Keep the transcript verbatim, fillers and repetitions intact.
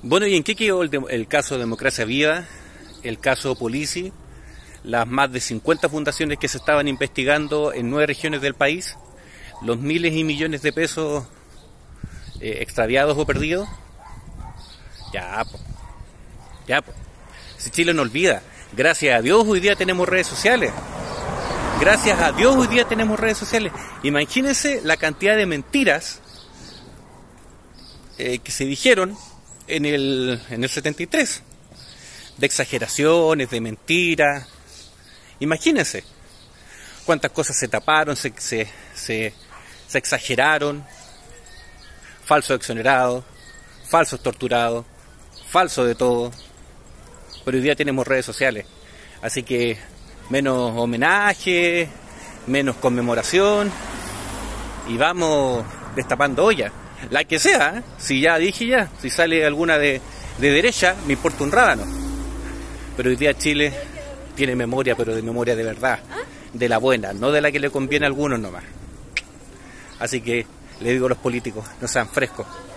Bueno, ¿y en qué quedó el, de- el caso Democracia Viva, el caso Polici, las más de cincuenta fundaciones que se estaban investigando en nueve regiones del país, los miles y millones de pesos eh, extraviados o perdidos? Ya, po, ya, po. Si Chile no olvida, gracias a Dios hoy día tenemos redes sociales. Gracias a Dios hoy día tenemos redes sociales. Imagínense la cantidad de mentiras eh, que se dijeron en el, en el setenta y tres. De exageraciones, de mentiras. Imagínense cuántas cosas se taparon, se, se, se, se exageraron. Falsos exonerados, falsos torturados, falso de todo. Pero hoy día tenemos redes sociales. Así que menos homenaje, menos conmemoración. Y vamos destapando olla. La que sea, ¿eh? Si ya dije ya. Si sale alguna de, de derecha, me importa un rábano. Pero hoy día Chile tiene memoria, pero de memoria de verdad. De la buena, no de la que le conviene a algunos nomás. Así que le digo a los políticos, no sean frescos.